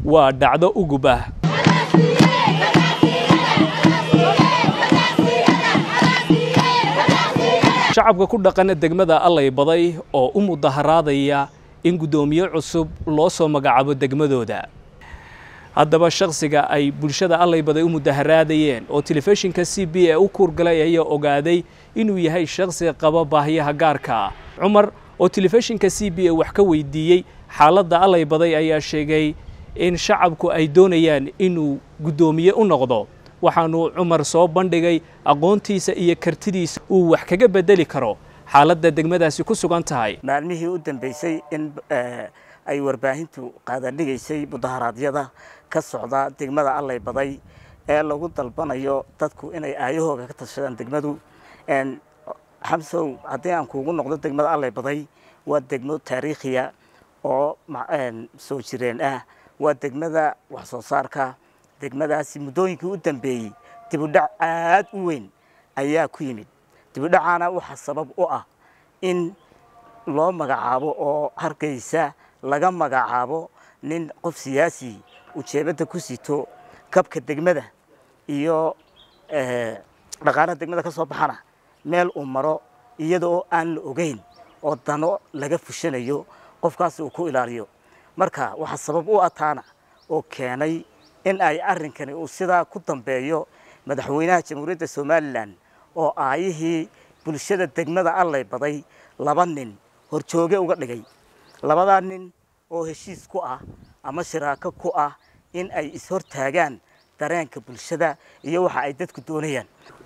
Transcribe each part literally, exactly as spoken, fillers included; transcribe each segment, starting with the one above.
waa dhacdo ugub ah. shacabka ku dhaqan degmada Allay Baday oo u mudaharaadaya in gudoomiye cusub loo soo magacaabo degmadooda. haddaba shakhsiga ay bulshada Allay Baday u mudaharaadayeen oo telefishinka C B A u kurgalay ayaa ogaaday inuu yahay shakhsi qaba baahiyaha gaarka. Cumar oo telefishinka C B A wax ka weydiiyay xaaladda Allay Baday ayaa sheegay in shacabku ay doonayaan inuu gudoomiye u noqdo. waxaanu Cumar soo bandhigay aqoontiisa iyo kartidiisa uu wax kaga bedeli karo xaaladda degmadaasi ku sugan tahay. maalmihii u dambeysay in ay warbaahintu qaadadhigaysay mudaharaadyada ka socda degmada Allay Baday ee lagu dalbanayo dadku inay aayahooga ka tashadaan degmadu. een xamsow haddii aan kuugu noqdo degmada Allay Baday waa degmo taariikhiya oo soo jireen ah, waa degmada wax soo saarka. degmadaasi muddooyinkii u dambeeyay dib u dhac aad u weyn ayaa ku yimid. dib u dhacaana waxa sabab u ah in loo magacaabo oo Hargeysa laga magacaabo nin qof siyaasi u jeebada ku sito kabka degmada iyo ee dhaqaalaha degmada ka soo baxana meel uu maro iyadoo aan la ogeyn oo dano laga fushanayo qofkaas uu ku ilaaliyo. marka waxa sabab u ah taana oo keenay in ay arrinkani uu sida ku dambeeyo madaxweynaha Jamhuuriyadda Soomaaliland oo aayihii bulshada degmada Allay Baday laba nin horjooge uga dhigay. labada nin oo heshiis ku ah ama shiraako ku ah in ay is hortaagaan dareenka bulshada iyo waxa ay dadku doonayaan.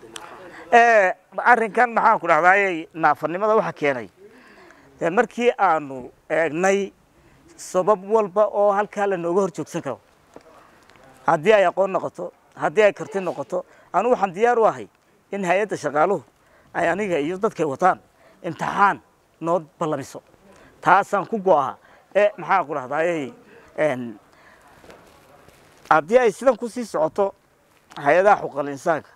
ee arrinkan maxaan ku dhahday naafanimada waxa keenay markii aanu eegnay sabab walba oo halka la nooga horjoogsan karo. haddii ay aqoon noqoto, haddii ay karti noqoto, anu waxaan diyaar u ahay in hay'adda shaqaaluhu ay aniga iyo dadka wataan imtixaan noo ballamiso. taasaan ku go'aa ee maxaa ku dhahday een haddii ay sidan ku sii socoto hay'adaha xuquuqul insaanka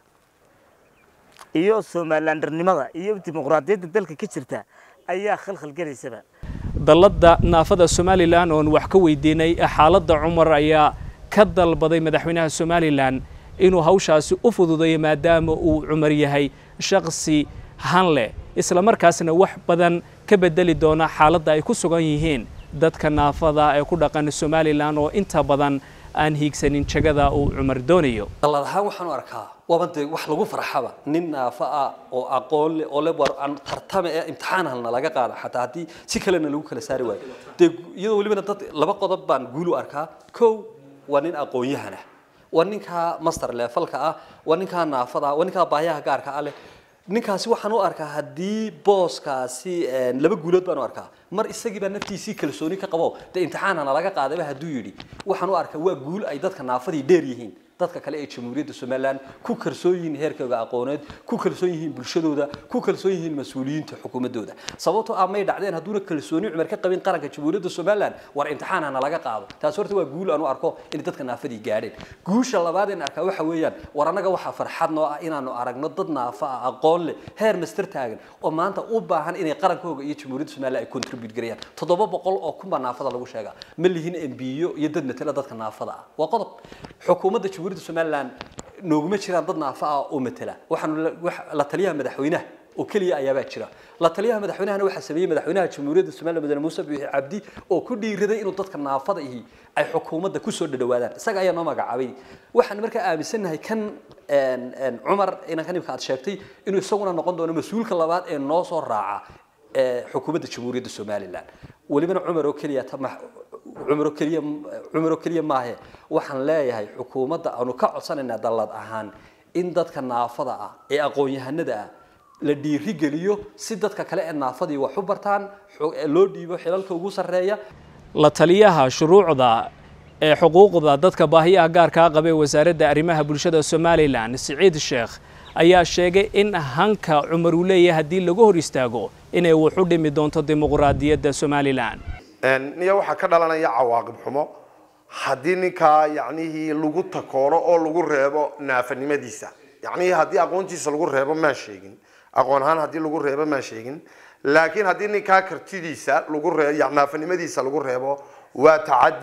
iyo Somalilandernimada iyo dimuqraadiyadda dalka ka jirta ayaa khalkhal galaysaba. dalladda naafada Somaliland oo wax ka weydiinay xaaladda Cumar ayaa ka dalbaday madaxweynaha Somaliland inuu hawshaasi u fududeeyo maadaama uu Cumar yahay shakhsi hanle isla markaasna wax badan ka bedeli doona xaaladda ay ku sugan yihiin dadka naafada ee ku dhaqan Somaliland oo inta badan aan hiigsanin jagada uu Cumar doonayo. dalladaha waxaan u arkaa wabanta wax lagu farxaba nin naafa ah oo aqoon leh oo leh war aan tartame ee imtixaan halna laga qaado xataa hadii si kale lagu kala saari waayo. iyadoo waliba dad laba qodob baan guul u arkaa. kow waa nin aqoon yahan ah, waa ninka master levelka ah, waa ninka naafada, waa ninka baahiyaha gaarka ah leh. ninkaasi waxaan u arkaa hadii booskaasi laba guulood baan u arkaa. mar isagii baa naftiisii kalsooni ka qabo de imtixaanana laga qaadaba haduu yiri waxaan u arkaa waa guul ay dadka naafadii dheer yihiin dadka kale ee Jamhuuriyadda Soomaaliland ku kalsoon yihiin heerkooda aqooneed, ku kalsoon yihiin bulshadooda, ku kalsoon yihiin mas'uuliyiinta xukuumadooda. sababtoo ah may dhacdeen hadduu kalsooni Cumar ka qabin qaranka Jamhuuriyadda Soomaaliland war imtixaanana laga qaado. taas horta waa guul aan u arko in dadka naafadii gaadheen. guusha labaad ee arkaa waxa weeyaan war anaga waxa farxad noo ah inaanu aragno dad naafa ah aqoon leh heer master taagan oo maanta u baahan inay qarankooda iyo Jamhuuriyadda Soomaaliland ay contribute gareeyaan. toddoba boqol oo kun baa naafada lagu sheegaa ma lihin M B iyo dad matala dadka naafada ah. waa qodob xukuumadda Somaliland nooguma jiraan dad naafa ah oo matala. waxaan la taliyaha madaxweynaha oo kaliya ayaa baa jira. la taliyaha madaxweynaha waxa sameeyay madaxweynaha Jamhuuriyadda Soomaaliland Madaxweyne Muuse Biixi Cabdi oo ku dhiiraday inuu dadka naafada ihi ay xukuumadda ku soo dhadhawaadaan. isaga ayaa noo magacaabay. waxaan markaa aaminsanahay kan een een Cumar inaan kan imka aad sheegtay inuu isaguna noqon doono mas'uulka labaad ee noo soo raaca ee xukuumadda Jamhuuriyadda Soomaaliland. walibana Cumar oo kaliya tamax Cumar kaliya Cumar kaliya maahe waxaan leeyahay xukuumadda aanu ka codsanayna dallad ahaan in dadka naafada ah ee aqoon yahanada ah la dhiiri geliyo si dadka kale ee naafadii wax u bartaan loo dhiibo xilalka ugu sareeya. la taliyaha shuruucda ee xuquuqda dadka baahiyaha gaarka ah qabay wasaaradda arrimaha bulshada Somaliland Saciid Sheekh ayaa sheegay in hanka Cumar uu leeyahay hadii lagu hor istaago inay wax u dhimi doonto dimuqraadiyadda Somaliland. een niyo waxa ka dhalanaya cawaaqib xumo hadii ninka yacni lagu takooro oo lagu reebo naafanimadiisa. yacni hadii aqoontiisa lagu reebo ma sheegin aqoon ahaan hadii lagu reebo ma sheegin laakiin hadii ninka kartidiisa lagu reebo naafanimadiisa lagu reebo waa tacaddi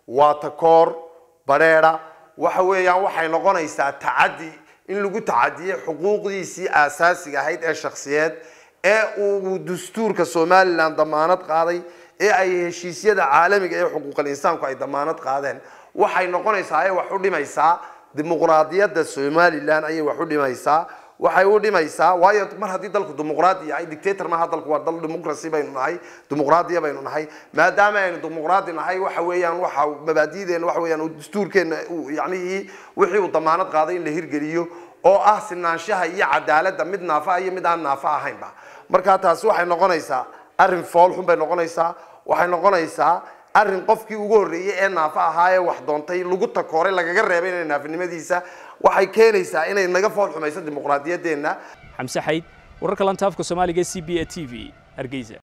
waa takoor bareera waxa weeyaan waxay noqonaysaa tacaddi in lagu tacadiyay xuquuqdiisii aasaasiga ahayd ee shakhsiyeed ee uu dastuurka Soomaaliland damaanad qaaday ee ay heshiisyada caalamiga ee xuquuqul insaanku ay damaanad qaadeen waxay noqonaysaa ay wax u dhimaysaa dimuqraadiyadda Soomaaliland ay wax u dhimaysaa waxay u dhimaysaa waayo mar haddii dalku dimuqraadi ay dictator ma hadalku waa dal democracy baynu nahay dimuqraadiya baynu nahay maadaama aynu dimuqraadi nahay waxa weeyaan waxa mabaadiideen waxa weeyaan dastuurkeena yaani wixii uu damaanad qaaday in la hirgeliyo oo ah sinaanshaha iyo cadaaladda mid naafa iyo mid aan naafa ahaynba marka taasi waxay noqonaysaa arrin fool xun bay noqonaysaa waxay noqonaysaa arrin qofkii ugu horeeyay ee naafa ahaa ee wax doontay lagu takooray lagaga reebay inay naafinimadiisa waxay keenaysaa inay naga fool xumayso dimuqraadiyadeena xamse xayd wararka lantaafka Soomaaliga C B A T V Hargeysa